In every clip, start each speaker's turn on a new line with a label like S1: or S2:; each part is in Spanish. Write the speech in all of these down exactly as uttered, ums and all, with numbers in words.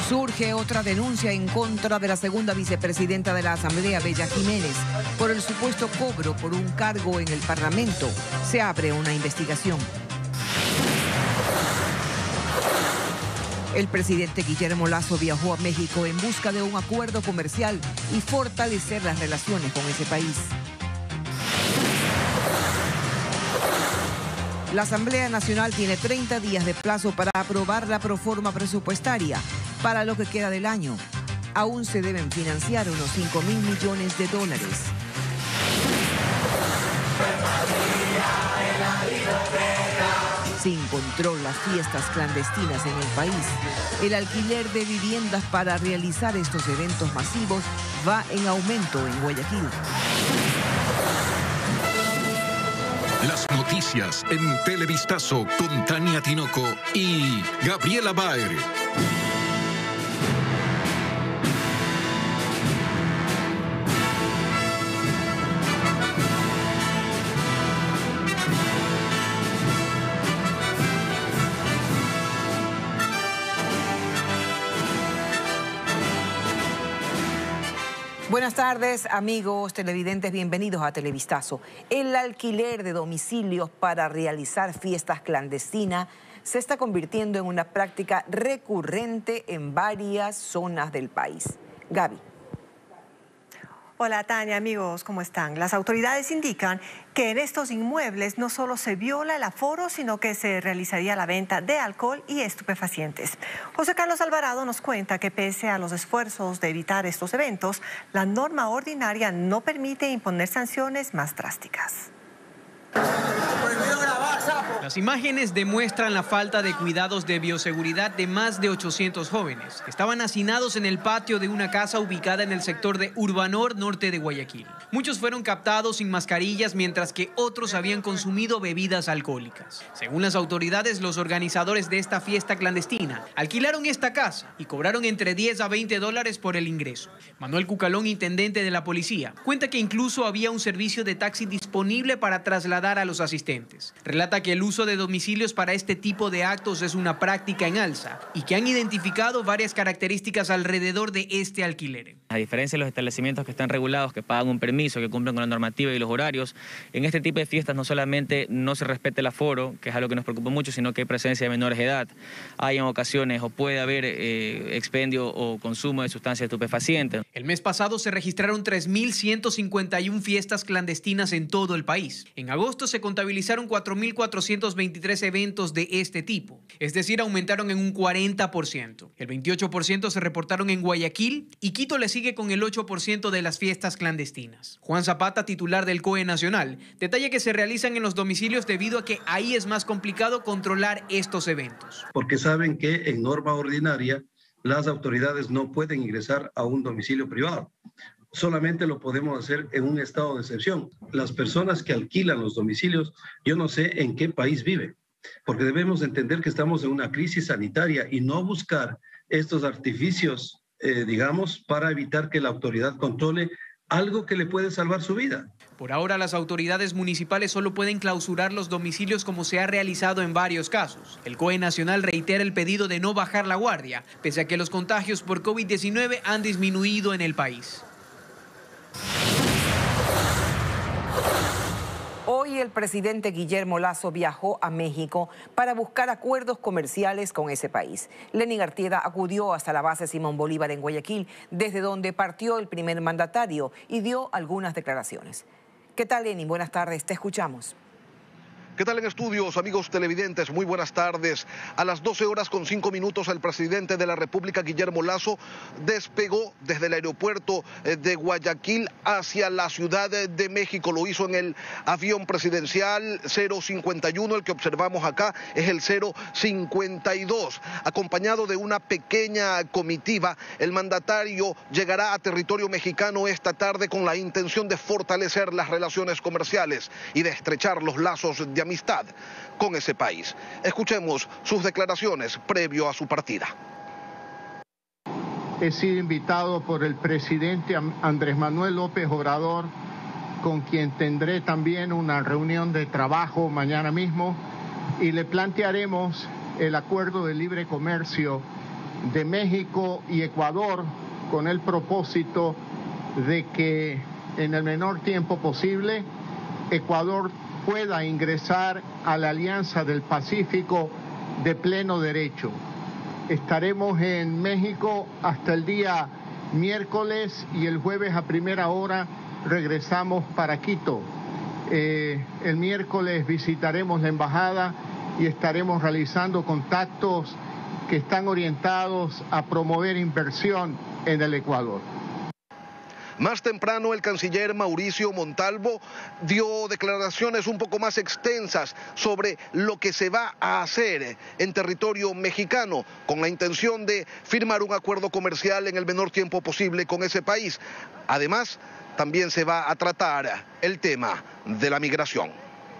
S1: Surge otra denuncia en contra de la segunda vicepresidenta de la Asamblea, Bella Jiménez, por el supuesto cobro por un cargo en el Parlamento. Se abre una investigación. El presidente Guillermo Lasso viajó a México en busca de un acuerdo comercial y fortalecer las relaciones con ese país. La Asamblea Nacional tiene treinta días de plazo para aprobar la proforma presupuestaria para lo que queda del año. Aún se deben financiar unos cinco mil millones de dólares. Sin control las fiestas clandestinas en el país. El alquiler de viviendas para realizar estos eventos masivos va en aumento en Guayaquil.
S2: Las noticias en Televistazo con Tania Tinoco y Gabriela Baer.
S1: Buenas tardes, amigos televidentes, bienvenidos a Televistazo. El alquiler de domicilios para realizar fiestas clandestinas se está convirtiendo en una práctica recurrente en varias zonas del país. Gaby.
S3: Hola Tania, amigos, ¿cómo están? Las autoridades indican que en estos inmuebles no solo se viola el aforo, sino que se realizaría la venta de alcohol y estupefacientes. José Carlos Alvarado nos cuenta que pese a los esfuerzos de evitar estos eventos, la norma ordinaria no permite imponer sanciones más drásticas.
S4: Las imágenes demuestran la falta de cuidados de bioseguridad de más de ochocientos jóvenes que estaban hacinados en el patio de una casa ubicada en el sector de Urbanor, norte de Guayaquil. Muchos fueron captados sin mascarillas, mientras que otros habían consumido bebidas alcohólicas. Según las autoridades, los organizadores de esta fiesta clandestina alquilaron esta casa y cobraron entre diez a veinte dólares por el ingreso. Manuel Cucalón, intendente de la policía, cuenta que incluso había un servicio de taxi disponible para trasladar a los asistentes. Relata que el uso de domicilios para este tipo de actos es una práctica en alza y que han identificado varias características alrededor de este alquiler.
S5: A diferencia de los establecimientos que están regulados, que pagan un permiso, que cumplen con la normativa y los horarios, en este tipo de fiestas no solamente no se respeta el aforo, que es algo que nos preocupa mucho, sino que hay presencia de menores de edad. Hay en ocasiones o puede haber eh, expendio o consumo de sustancias estupefacientes.
S4: El mes pasado se registraron tres mil ciento cincuenta y una fiestas clandestinas en todo el país. En agosto se contabilizaron cuatro mil cuatrocientos veintitrés eventos de este tipo, es decir, aumentaron en un cuarenta por ciento. El veintiocho por ciento se reportaron en Guayaquil y Quito le sigue con el ocho por ciento de las fiestas clandestinas. Juan Zapata, titular del C O E Nacional, detalla que se realizan en los domicilios debido a que ahí es más complicado controlar estos eventos.
S6: Porque saben que en norma ordinaria las autoridades no pueden ingresar a un domicilio privado. Solamente lo podemos hacer en un estado de excepción. Las personas que alquilan los domicilios, yo no sé en qué país viven, porque debemos entender que estamos en una crisis sanitaria y no buscar estos artificios, eh, digamos, para evitar que la autoridad controle algo que le puede salvar su vida.
S4: Por ahora, las autoridades municipales solo pueden clausurar los domicilios como se ha realizado en varios casos. El C O E Nacional reitera el pedido de no bajar la guardia, pese a que los contagios por COVID diecinueve han disminuido en el país.
S1: Hoy el presidente Guillermo Lasso viajó a México para buscar acuerdos comerciales con ese país. Lenín Artieda acudió hasta la base Simón Bolívar en Guayaquil, desde donde partió el primer mandatario y dio algunas declaraciones. ¿Qué tal, Lenín? Buenas tardes, te escuchamos.
S7: ¿Qué tal en estudios, amigos televidentes? Muy buenas tardes. A las doce horas con cinco minutos, el presidente de la República, Guillermo Lasso, despegó desde el aeropuerto de Guayaquil hacia la Ciudad de México. Lo hizo en el avión presidencial cero cincuenta y uno, el que observamos acá es el cero cincuenta y dos. Acompañado de una pequeña comitiva, el mandatario llegará a territorio mexicano esta tarde con la intención de fortalecer las relaciones comerciales y de estrechar los lazos de amistad con ese país. Escuchemos sus declaraciones previo a su partida.
S8: He sido invitado por el presidente Andrés Manuel López Obrador, con quien tendré también una reunión de trabajo mañana mismo, y le plantearemos el acuerdo de libre comercio de México y Ecuador con el propósito de que en el menor tiempo posible Ecuador pueda ingresar a la Alianza del Pacífico de pleno derecho. Estaremos en México hasta el día miércoles y el jueves a primera hora regresamos para Quito. Eh, el miércoles visitaremos la embajada y estaremos realizando contactos que están orientados a promover inversión en el Ecuador.
S7: Más temprano, el canciller Mauricio Montalvo dio declaraciones un poco más extensas sobre lo que se va a hacer en territorio mexicano con la intención de firmar un acuerdo comercial en el menor tiempo posible con ese país. Además, también se va a tratar el tema de la migración.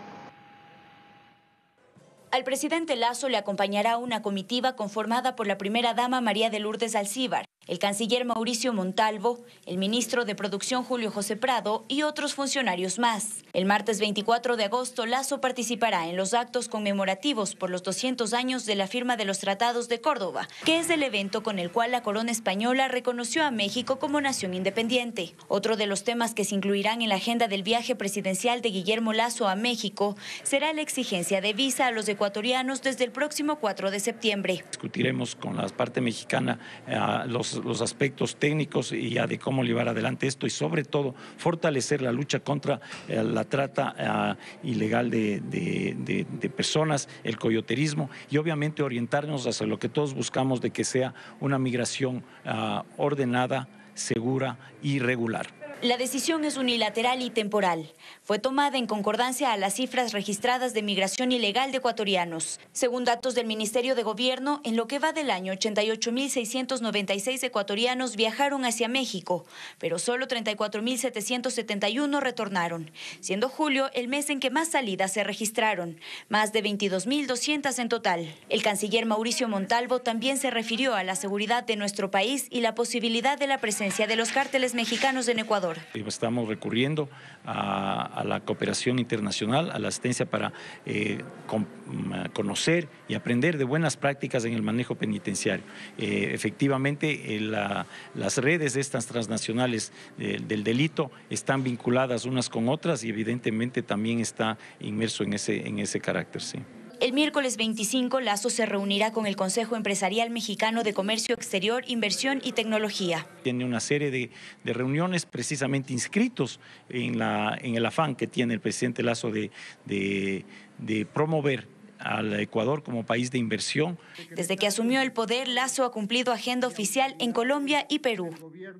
S9: Al presidente Lasso le acompañará una comitiva conformada por la primera dama María de Lourdes Alcíbar, el canciller Mauricio Montalvo, el ministro de Producción Julio José Prado y otros funcionarios más. El martes veinticuatro de agosto, Lasso participará en los actos conmemorativos por los doscientos años de la firma de los Tratados de Córdoba, que es el evento con el cual la corona española reconoció a México como nación independiente. Otro de los temas que se incluirán en la agenda del viaje presidencial de Guillermo Lasso a México será la exigencia de visa a los ecuatorianos desde el próximo cuatro de septiembre.
S10: Discutiremos con la parte mexicana uh, los los aspectos técnicos y ya de cómo llevar adelante esto y sobre todo fortalecer la lucha contra eh, la trata uh, ilegal de, de, de, de personas, el coyoterismo y obviamente orientarnos hacia lo que todos buscamos de que sea una migración uh, ordenada, segura y regular.
S9: La decisión es unilateral y temporal. Fue tomada en concordancia a las cifras registradas de migración ilegal de ecuatorianos. Según datos del Ministerio de Gobierno, en lo que va del año, ochenta y ocho mil seiscientos noventa y seis ecuatorianos viajaron hacia México, pero solo treinta y cuatro mil setecientos setenta y uno retornaron, siendo julio el mes en que más salidas se registraron, más de veintidós mil doscientas en total. El canciller Mauricio Montalvo también se refirió a la seguridad de nuestro país y la posibilidad de la presencia de los cárteles mexicanos en Ecuador.
S10: Estamos recurriendo a, a la cooperación internacional, a la asistencia para eh, con, conocer y aprender de buenas prácticas en el manejo penitenciario. Eh, efectivamente, eh, la, las redes estas transnacionales eh, del delito están vinculadas unas con otras y evidentemente también está inmerso en ese, en ese carácter, sí.
S9: El miércoles veinticinco, Lasso se reunirá con el Consejo Empresarial Mexicano de Comercio Exterior, Inversión y Tecnología.
S10: Tiene una serie de, de reuniones precisamente inscritos en, la, en el afán que tiene el presidente Lasso de, de, de promover al Ecuador como país de inversión.
S9: Desde que asumió el poder, Lasso ha cumplido agenda oficial en Colombia y Perú.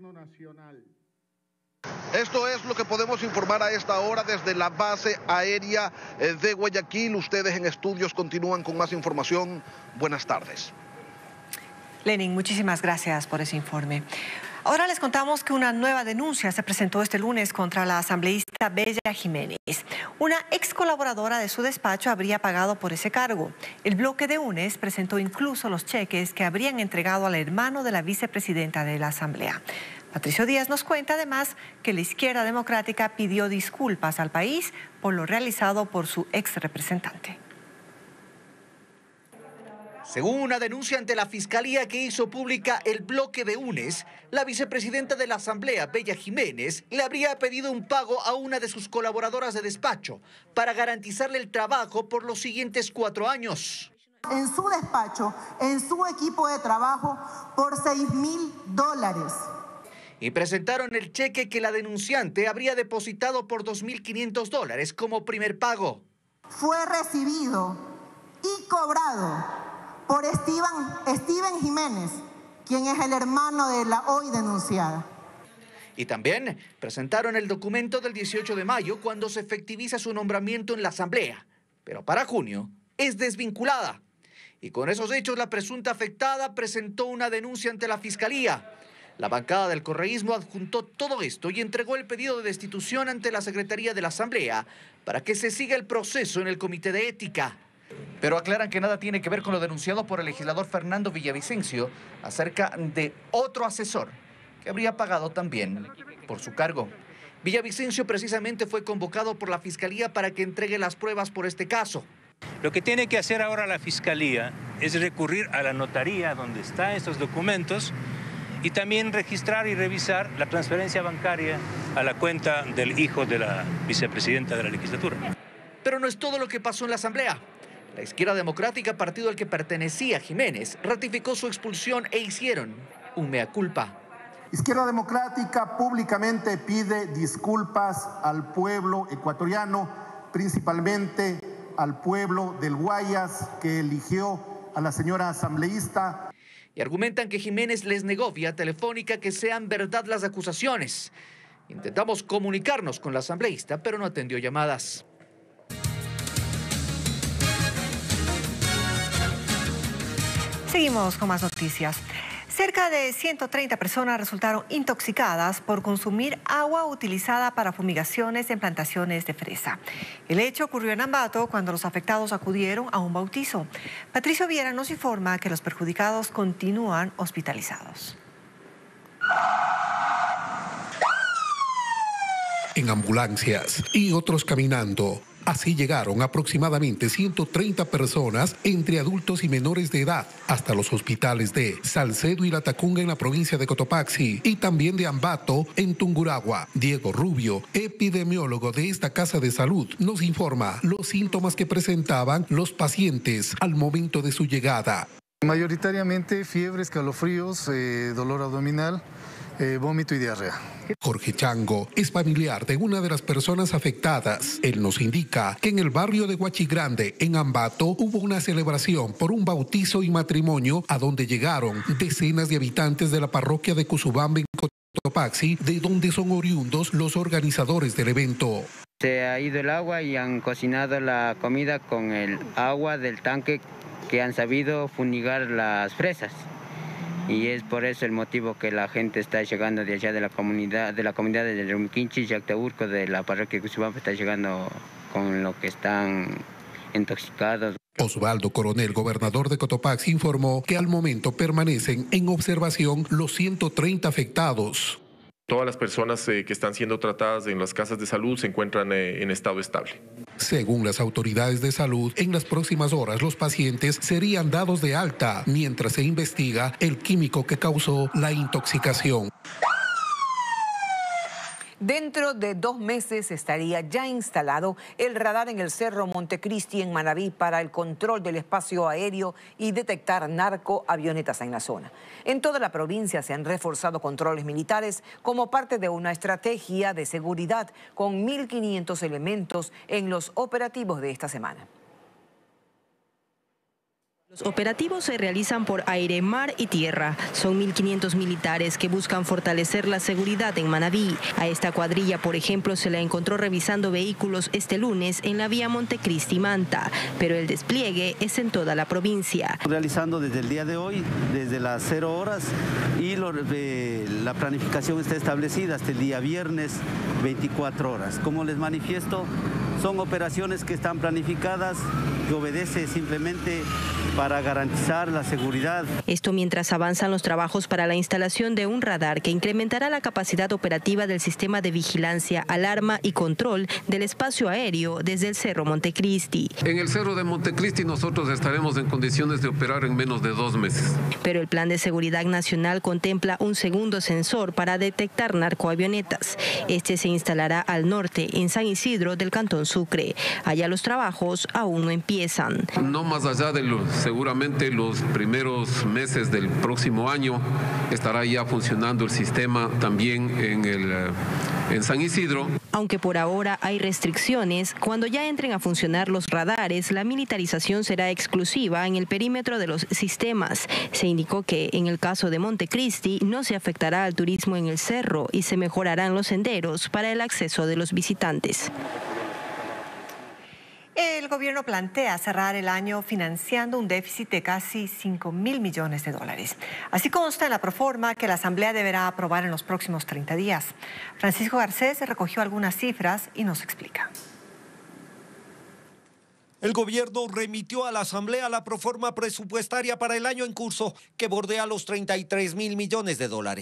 S7: Esto es lo que podemos informar a esta hora desde la base aérea de Guayaquil. Ustedes en estudios continúan con más información. Buenas tardes.
S3: Lenin, muchísimas gracias por ese informe. Ahora les contamos que una nueva denuncia se presentó este lunes contra la asambleísta Bella Jiménez. Una ex colaboradora de su despacho habría pagado por ese cargo. El bloque de UNES presentó incluso los cheques que habrían entregado al hermano de la vicepresidenta de la Asamblea. Patricio Díaz nos cuenta además que la izquierda democrática pidió disculpas al país por lo realizado por su ex representante.
S11: Según una denuncia ante la Fiscalía que hizo pública el bloque de UNES, la vicepresidenta de la Asamblea, Bella Jiménez, le habría pedido un pago a una de sus colaboradoras de despacho para garantizarle el trabajo por los siguientes cuatro años.
S12: En su despacho, en su equipo de trabajo, por seis mil dólares.
S11: Y presentaron el cheque que la denunciante habría depositado por dos mil quinientos dólares como primer pago.
S12: Fue recibido y cobrado por Steven, Steven Jiménez, quien es el hermano de la hoy denunciada.
S11: Y también presentaron el documento del dieciocho de mayo cuando se efectiviza su nombramiento en la Asamblea, pero para junio es desvinculada. Y con esos hechos la presunta afectada presentó una denuncia ante la Fiscalía. La bancada del correísmo adjuntó todo esto y entregó el pedido de destitución ante la Secretaría de la Asamblea para que se siga el proceso en el Comité de Ética. Pero aclaran que nada tiene que ver con lo denunciado por el legislador Fernando Villavicencio acerca de otro asesor que habría pagado también por su cargo. Villavicencio precisamente fue convocado por la Fiscalía para que entregue las pruebas por este caso.
S13: Lo que tiene que hacer ahora la Fiscalía es recurrir a la notaría donde están estos documentos y también registrar y revisar la transferencia bancaria a la cuenta del hijo de la vicepresidenta de la legislatura.
S11: Pero no es todo lo que pasó en la Asamblea. La Izquierda Democrática, partido al que pertenecía Jiménez, ratificó su expulsión e hicieron un mea culpa.
S14: Izquierda Democrática públicamente pide disculpas al pueblo ecuatoriano, principalmente al pueblo del Guayas, que eligió a la señora asambleísta.
S11: Y argumentan que Jiménez les negó vía telefónica que sean verdad las acusaciones. Intentamos comunicarnos con la asambleísta, pero no atendió llamadas.
S3: Seguimos con más noticias. Cerca de ciento treinta personas resultaron intoxicadas por consumir agua utilizada para fumigaciones en plantaciones de fresa. El hecho ocurrió en Ambato cuando los afectados acudieron a un bautizo. Patricio Viera nos informa que los perjudicados continúan hospitalizados.
S15: En ambulancias y otros caminando. Así llegaron aproximadamente ciento treinta personas entre adultos y menores de edad hasta los hospitales de Salcedo y La Tacunga en la provincia de Cotopaxi y también de Ambato en Tungurahua. Diego Rubio, epidemiólogo de esta casa de salud, nos informa los síntomas que presentaban los pacientes al momento de su llegada.
S16: Mayoritariamente fiebre, escalofríos, eh, dolor abdominal, eh, vómito y diarrea.
S15: Jorge Chango es familiar de una de las personas afectadas. Él nos indica que en el barrio de Huachigrande, en Ambato, hubo una celebración por un bautizo y matrimonio a donde llegaron decenas de habitantes de la parroquia de Cusubamba en Cotopaxi, de donde son oriundos los organizadores del evento.
S17: Se ha ido el agua y han cocinado la comida con el agua del tanque que han sabido fumigar las fresas. Y es por eso el motivo que la gente está llegando de allá de la comunidad, de la comunidad de Rumiquinchi y Yactaurco, de la parroquia de Cusubamba, está llegando con lo que están intoxicados.
S15: Osvaldo Coronel, gobernador de Cotopaxi, informó que al momento permanecen en observación los ciento treinta afectados.
S18: Todas las personas eh, que están siendo tratadas en las casas de salud se encuentran eh, en estado estable.
S15: Según las autoridades de salud, en las próximas horas los pacientes serían dados de alta mientras se investiga el químico que causó la intoxicación.
S1: Dentro de dos meses estaría ya instalado el radar en el Cerro Montecristi en Manabí para el control del espacio aéreo y detectar narcoavionetas en la zona. En toda la provincia se han reforzado controles militares como parte de una estrategia de seguridad con mil quinientos elementos en los operativos de esta semana.
S19: Los operativos se realizan por aire, mar y tierra. Son mil quinientos militares que buscan fortalecer la seguridad en Manabí. A esta cuadrilla, por ejemplo, se la encontró revisando vehículos este lunes en la vía Montecristi-Manta, pero el despliegue es en toda la provincia.
S20: Realizando desde el día de hoy, desde las cero horas, y lo, eh, la planificación está establecida hasta el día viernes, veinticuatro horas. Como les manifiesto, son operaciones que están planificadas, que obedece simplemente para garantizar la seguridad.
S19: Esto mientras avanzan los trabajos para la instalación de un radar que incrementará la capacidad operativa del sistema de vigilancia, alarma y control del espacio aéreo desde el Cerro Montecristi.
S21: En el Cerro de Montecristi nosotros estaremos en condiciones de operar en menos de dos meses.
S19: Pero el Plan de Seguridad Nacional contempla un segundo sensor para detectar narcoavionetas. Este se instalará al norte, en San Isidro del Cantón Sucre. Allá los trabajos aún no empiezan.
S21: No más allá de los, seguramente los primeros meses del próximo año estará ya funcionando el sistema también en, el, en San Isidro.
S19: Aunque por ahora hay restricciones, cuando ya entren a funcionar los radares, la militarización será exclusiva en el perímetro de los sistemas. Se indicó que en el caso de Montecristi no se afectará al turismo en el cerro y se mejorarán los senderos para el acceso de los visitantes.
S3: El gobierno plantea cerrar el año financiando un déficit de casi cinco mil millones de dólares. Así consta en la proforma que la Asamblea deberá aprobar en los próximos treinta días. Francisco Garcés recogió algunas cifras y nos explica.
S22: El gobierno remitió a la Asamblea la proforma presupuestaria para el año en curso, que bordea los treinta y tres mil millones de dólares.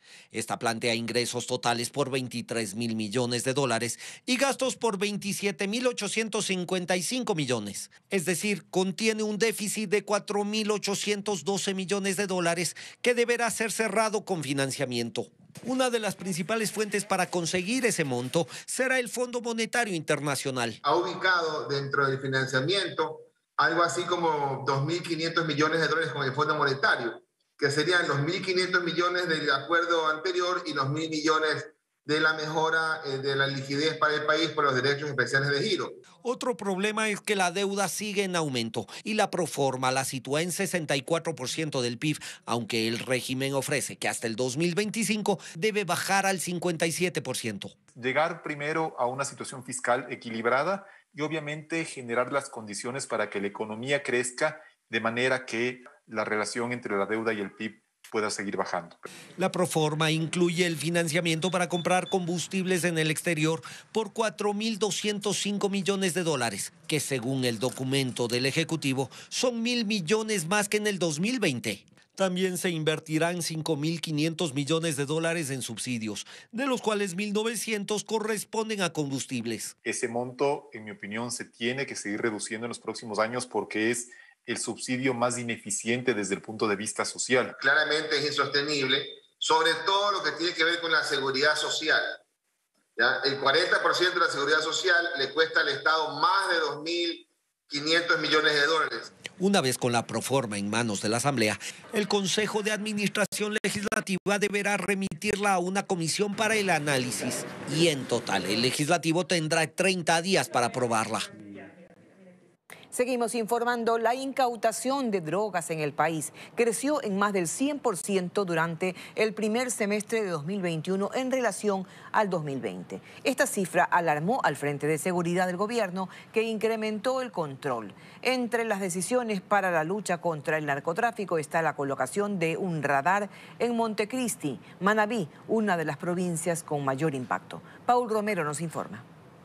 S2: Esta plantea ingresos totales por veintitrés mil millones de dólares y gastos por veintisiete mil ochocientos cincuenta y cinco millones. Es decir, contiene un déficit de cuatro mil ochocientos doce millones de dólares que deberá ser cerrado con financiamiento. Una de las principales fuentes para conseguir ese monto será el Fondo Monetario Internacional.
S5: Ha ubicado dentro del financiamiento algo así como dos mil quinientos millones de dólares con el Fondo Monetario, que serían los mil quinientos millones del acuerdo anterior y los mil millones de la mejora eh, de la liquidez para el país por los derechos especiales de giro.
S2: Otro problema es que la deuda sigue en aumento y la Proforma la sitúa en sesenta y cuatro por ciento del P I B, aunque el régimen ofrece que hasta el dos mil veinticinco debe bajar al cincuenta y siete por ciento.
S23: Llegar primero a una situación fiscal equilibrada y obviamente generar las condiciones para que la economía crezca de manera que la relación entre la deuda y el P I B pueda seguir bajando.
S2: La Proforma incluye el financiamiento para comprar combustibles en el exterior por cuatro mil doscientos cinco millones de dólares, que según el documento del Ejecutivo son mil millones más que en el dos mil veinte. También se invertirán cinco mil quinientos millones de dólares en subsidios, de los cuales mil novecientos corresponden a combustibles.
S23: Ese monto, en mi opinión, se tiene que seguir reduciendo en los próximos años porque es el subsidio más ineficiente desde el punto de vista social.
S5: Claramente es insostenible, sobre todo lo que tiene que ver con la seguridad social. ¿Ya? El cuarenta por ciento de la seguridad social le cuesta al Estado más de dos mil quinientos millones de dólares.
S2: Una vez con la Proforma en manos de la Asamblea, el Consejo de Administración Legislativa deberá remitirla a una comisión para el análisis y en total el Legislativo tendrá treinta días para aprobarla.
S1: Seguimos informando, la incautación de drogas en el país creció en más del cien por ciento durante el primer semestre de dos mil veintiuno en relación al dos mil veinte. Esta cifra alarmó al Frente de Seguridad del Gobierno, que incrementó el control. Entre las decisiones para la lucha contra el narcotráfico está la colocación de un radar en Montecristi, Manabí, una de las provincias con mayor impacto. Paul Romero nos informa.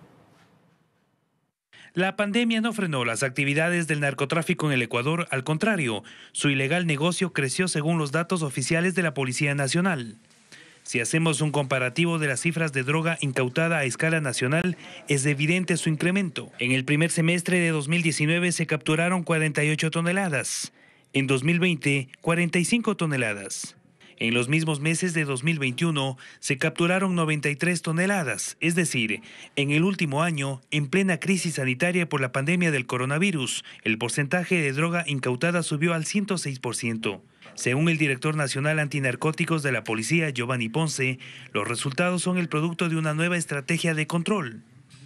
S24: La pandemia no frenó las actividades del narcotráfico en el Ecuador, al contrario, su ilegal negocio creció según los datos oficiales de la Policía Nacional. Si hacemos un comparativo de las cifras de droga incautada a escala nacional, es evidente su incremento. En el primer semestre de dos mil diecinueve se capturaron cuarenta y ocho toneladas, en dos mil veinte, cuarenta y cinco toneladas. En los mismos meses de dos mil veintiuno se capturaron noventa y tres toneladas, es decir, en el último año, en plena crisis sanitaria por la pandemia del coronavirus, el porcentaje de droga incautada subió al ciento seis por ciento. Según el director nacional antinarcóticos de la policía, Giovanni Ponce, los resultados son el producto de una nueva estrategia de control.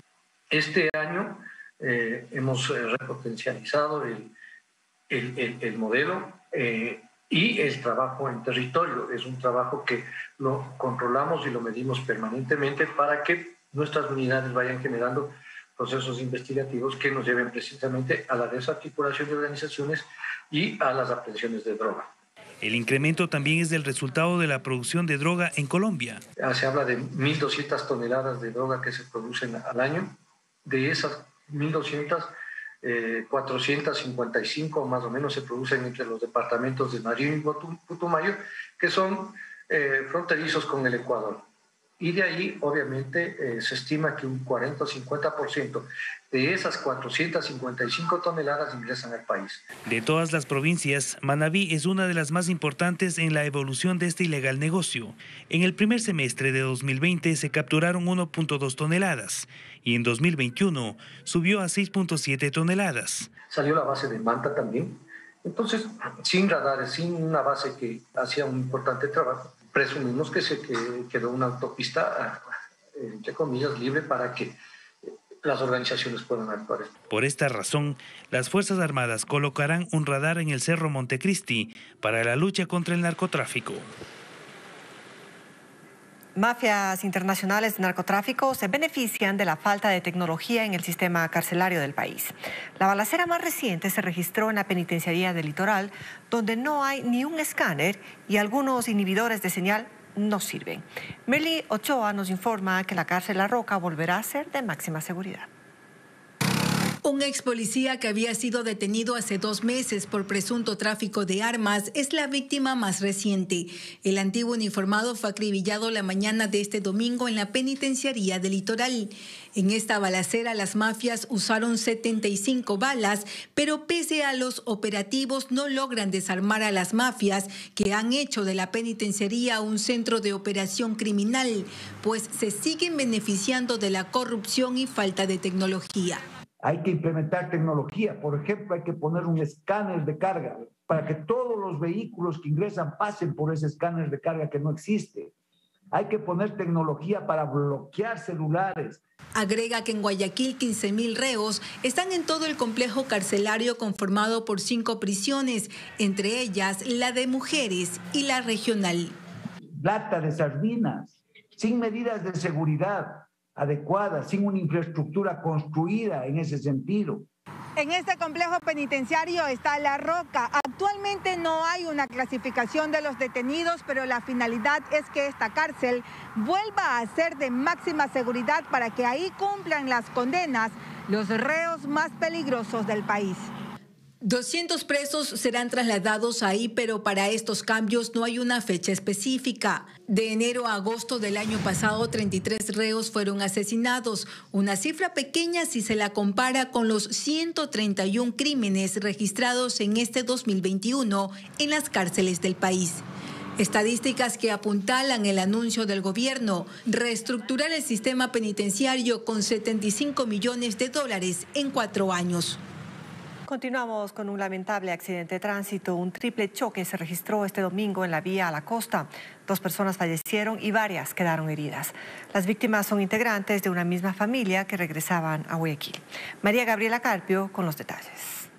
S25: Este año eh, hemos eh, repotencializado el, el, el, el modelo eh, y el trabajo en territorio. Es un trabajo que lo controlamos y lo medimos permanentemente para que nuestras unidades vayan generando procesos investigativos que nos lleven precisamente a la desarticulación de organizaciones y a las aprehensiones de droga.
S24: El incremento también es del resultado de la producción de droga en Colombia.
S25: Se habla de mil doscientas toneladas de droga que se producen al año. De esas mil doscientas, eh, cuatrocientas cincuenta y cinco más o menos se producen entre los departamentos de Nariño y Putumayo, que son eh, fronterizos con el Ecuador. Y de ahí, obviamente, eh, se estima que un cuarenta o cincuenta por ciento de esas cuatrocientas cincuenta y cinco toneladas ingresan al país.
S24: De todas las provincias, Manabí es una de las más importantes en la evolución de este ilegal negocio. En el primer semestre de dos mil veinte se capturaron uno punto dos toneladas y en dos mil veintiuno subió a seis punto siete toneladas.
S25: Salió la base de Manta también. Entonces, sin radares, sin una base que hacía un importante trabajo, presumimos que se quedó una autopista, entre comillas, libre para que las organizaciones puedan actuar.
S24: Por esta razón, las Fuerzas Armadas colocarán un radar en el Cerro Montecristi para la lucha contra el narcotráfico.
S3: Mafias internacionales de narcotráfico se benefician de la falta de tecnología en el sistema carcelario del país. La balacera más reciente se registró en la penitenciaría del Litoral, donde no hay ni un escáner y algunos inhibidores de señal no sirven. Merly Ochoa nos informa que la cárcel La Roca volverá a ser de máxima seguridad.
S4: Un ex policía que había sido detenido hace dos meses por presunto tráfico de armas es la víctima más reciente. El antiguo uniformado fue acribillado la mañana de este domingo en la penitenciaría del Litoral. En esta balacera las mafias usaron setenta y cinco balas, pero pese a los operativos no logran desarmar a las mafias que han hecho de la penitenciaría un centro de operación criminal, pues se siguen beneficiando de la corrupción y falta de tecnología.
S6: Hay que implementar tecnología, por ejemplo, hay que poner un escáner de carga para que todos los vehículos que ingresan pasen por ese escáner de carga que no existe. Hay que poner tecnología para bloquear celulares.
S4: Agrega que en Guayaquil quince mil reos están en todo el complejo carcelario conformado por cinco prisiones, entre ellas la de mujeres y la regional.
S6: Lata de sardinas, sin medidas de seguridad adecuadas, sin una infraestructura construida en ese sentido.
S8: En este complejo penitenciario está La Roca. Actualmente no hay una clasificación de los detenidos, pero la finalidad es que esta cárcel vuelva a ser de máxima seguridad para que ahí cumplan las condenas los reos más peligrosos del país.
S4: doscientos presos serán trasladados ahí, pero para estos cambios no hay una fecha específica. De enero a agosto del año pasado, treinta y tres reos fueron asesinados, una cifra pequeña si se la compara con los ciento treinta y uno crímenes registrados en este dos mil veintiuno en las cárceles del país. Estadísticas que apuntalan el anuncio del gobierno, reestructurar el sistema penitenciario con setenta y cinco millones de dólares en cuatro años.
S3: Continuamos con un lamentable accidente de tránsito. Un triple choque se registró este domingo en la vía a la costa. Dos personas fallecieron y varias quedaron heridas. Las víctimas son integrantes de una misma familia que regresaban a Guayaquil. María Gabriela Carpio con los detalles.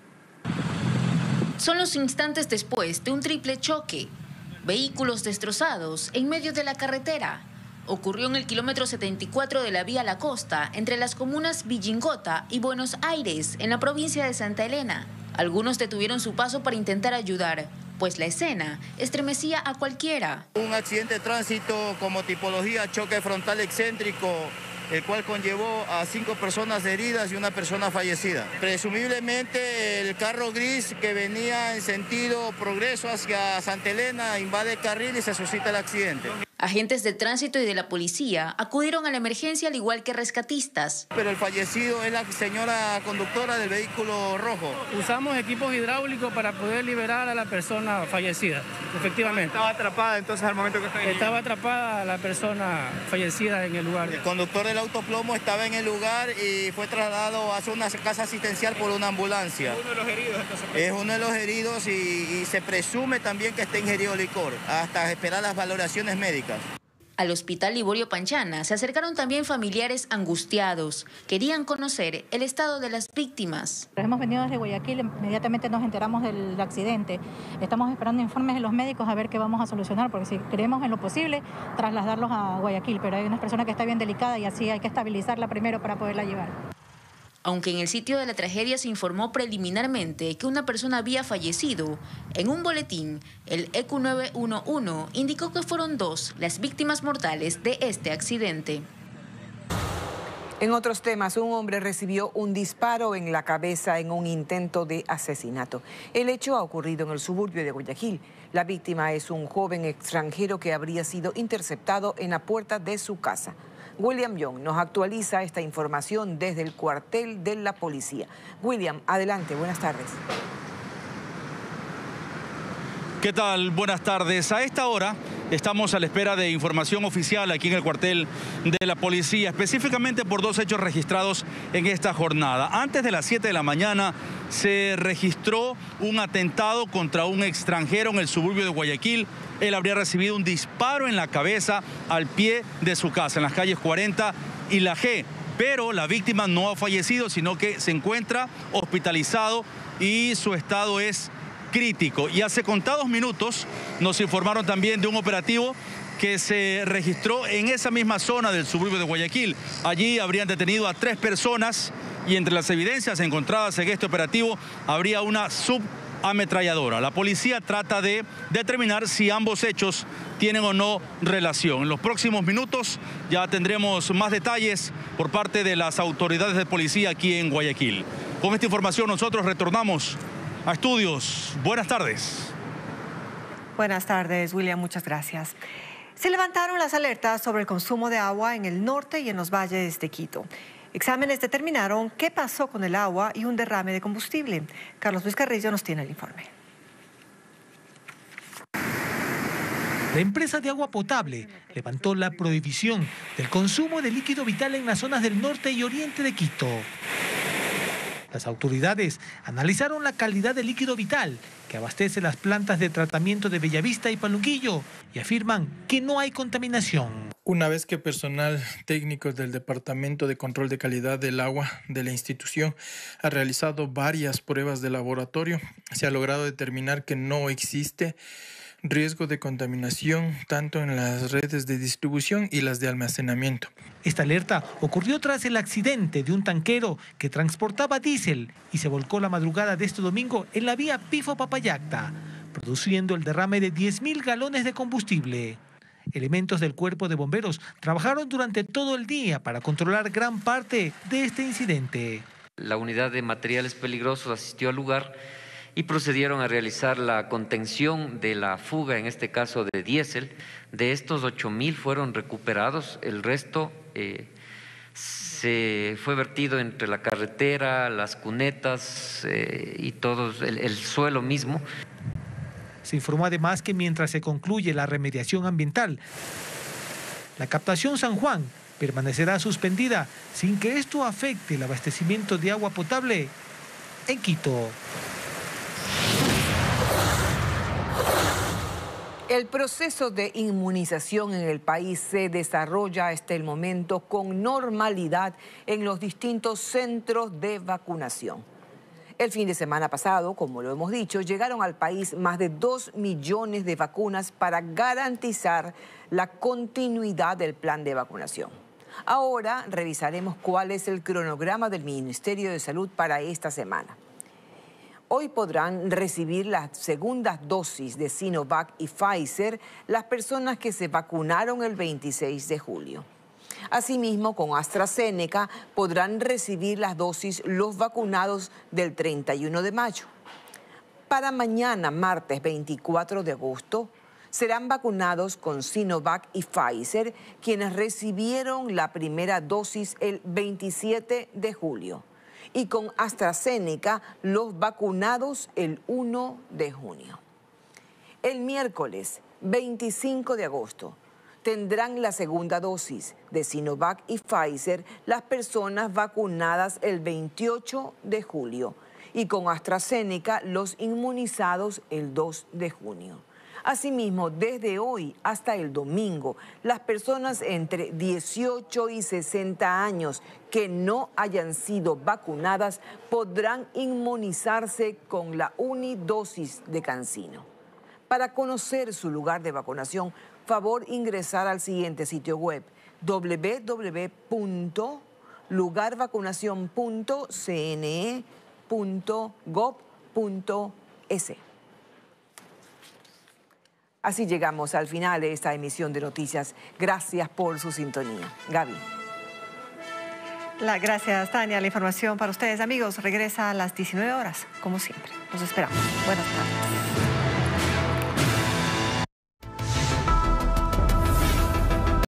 S9: Son los instantes después de un triple choque. Vehículos destrozados en medio de la carretera. Ocurrió en el kilómetro setenta y cuatro de la vía a la costa, entre las comunas Villingota y Buenos Aires, en la provincia de Santa Elena. Algunos detuvieron su paso para intentar ayudar, pues la escena estremecía a cualquiera.
S10: Un accidente de tránsito como tipología choque frontal excéntrico, el cual conllevó a cinco personas heridas y una persona fallecida. Presumiblemente el carro gris que venía en sentido progreso hacia Santa Elena invade el carril y se suscita el accidente.
S9: Agentes de tránsito y de la policía acudieron a la emergencia al igual que rescatistas.
S10: Pero el fallecido es la señora conductora del vehículo rojo.
S26: Usamos equipos hidráulicos para poder liberar a la persona fallecida, efectivamente.
S10: ¿Estaba atrapada entonces al momento que falleció?
S26: Estaba atrapada la persona fallecida en el lugar.
S10: El conductor del autoplomo estaba en el lugar y fue trasladado hacia una casa asistencial por una ambulancia.
S26: ¿Es uno de los heridos?
S10: Es uno de los heridos y, y se presume también que está ingerido licor, hasta esperar las valoraciones médicas.
S9: Al hospital Liborio Panchana se acercaron también familiares angustiados. Querían conocer el estado de las víctimas.
S27: Hemos venido desde Guayaquil, inmediatamente nos enteramos del accidente. Estamos esperando informes de los médicos a ver qué vamos a solucionar, porque si queremos en lo posible trasladarlos a Guayaquil, pero hay una persona que está bien delicada y así hay que estabilizarla primero para poderla llevar.
S9: Aunque en el sitio de la tragedia se informó preliminarmente que una persona había fallecido, en un boletín, el E Q nueve uno uno indicó que fueron dos las víctimas mortales de este accidente.
S1: En otros temas, un hombre recibió un disparo en la cabeza en un intento de asesinato. El hecho ha ocurrido en el suburbio de Guayaquil. La víctima es un joven extranjero que habría sido interceptado en la puerta de su casa. William Young nos actualiza esta información desde el cuartel de la policía. William, adelante, buenas tardes.
S28: ¿Qué tal? Buenas tardes. A esta hora estamos a la espera de información oficial aquí en el cuartel de la policía, específicamente por dos hechos registrados en esta jornada. Antes de las siete de la mañana se registró un atentado contra un extranjero en el suburbio de Guayaquil. Él habría recibido un disparo en la cabeza al pie de su casa, en las calles cuarenta y la G. Pero la víctima no ha fallecido, sino que se encuentra hospitalizado y su estado es crítico. Y hace contados minutos nos informaron también de un operativo que se registró en esa misma zona del suburbio de Guayaquil. Allí habrían detenido a tres personas y entre las evidencias encontradas en este operativo habría una subametralladora. La policía trata de determinar si ambos hechos tienen o no relación. En los próximos minutos ya tendremos más detalles por parte de las autoridades de policía aquí en Guayaquil. Con esta información nosotros retornamos a estudios. Buenas tardes.
S3: Buenas tardes, William, muchas gracias. Se levantaron las alertas sobre el consumo de agua en el norte y en los valles de Quito. Exámenes determinaron qué pasó con el agua y un derrame de combustible. Carlos Luis Carrillo nos tiene el informe.
S7: La empresa de agua potable levantó la prohibición del consumo de líquido vital en las zonas del norte y oriente de Quito. Las autoridades analizaron la calidad del líquido vital que abastece las plantas de tratamiento de Bellavista y Palunquillo y afirman que no hay contaminación.
S11: Una vez que personal técnico del Departamento de Control de Calidad del Agua de la institución ha realizado varias pruebas de laboratorio, se ha logrado determinar que no existe riesgo de contaminación tanto en las redes de distribución y las de almacenamiento.
S7: Esta alerta ocurrió tras el accidente de un tanquero que transportaba diésel y se volcó la madrugada de este domingo en la vía Pifo-Papayacta, produciendo el derrame de diez mil galones de combustible. Elementos del Cuerpo de Bomberos trabajaron durante todo el día para controlar gran parte de este incidente.
S12: La unidad de materiales peligrosos asistió al lugar y procedieron a realizar la contención de la fuga, en este caso de diésel. De estos ocho mil fueron recuperados, el resto eh, se fue vertido entre la carretera, las cunetas eh, y todo el, el suelo mismo.
S7: Se informó además que mientras se concluye la remediación ambiental, la captación San Juan permanecerá suspendida sin que esto afecte el abastecimiento de agua potable en Quito.
S1: El proceso de inmunización en el país se desarrolla hasta el momento con normalidad en los distintos centros de vacunación. El fin de semana pasado, como lo hemos dicho, llegaron al país más de dos millones de vacunas para garantizar la continuidad del plan de vacunación. Ahora revisaremos cuál es el cronograma del Ministerio de Salud para esta semana. Hoy podrán recibir las segundas dosis de Sinovac y Pfizer las personas que se vacunaron el veintiséis de julio. Asimismo, con AstraZeneca podrán recibir las dosis los vacunados del treinta y uno de mayo. Para mañana, martes veinticuatro de agosto, serán vacunados con Sinovac y Pfizer quienes recibieron la primera dosis el veintisiete de julio. Y con AstraZeneca los vacunados el uno de junio. El miércoles veinticinco de agosto tendrán la segunda dosis de Sinovac y Pfizer las personas vacunadas el veintiocho de julio y con AstraZeneca los inmunizados el dos de junio. Asimismo, desde hoy hasta el domingo, las personas entre dieciocho y sesenta años que no hayan sido vacunadas podrán inmunizarse con la unidosis de CanSino. Para conocer su lugar de vacunación, favor ingresar al siguiente sitio web doble u doble u doble u punto lugar vacunación punto c n e punto gov punto es. Así llegamos al final de esta emisión de noticias. Gracias por su sintonía. Gaby.
S3: La, gracias, Tania. La información para ustedes, amigos, regresa a las diecinueve horas, como siempre. Los esperamos. Buenas tardes.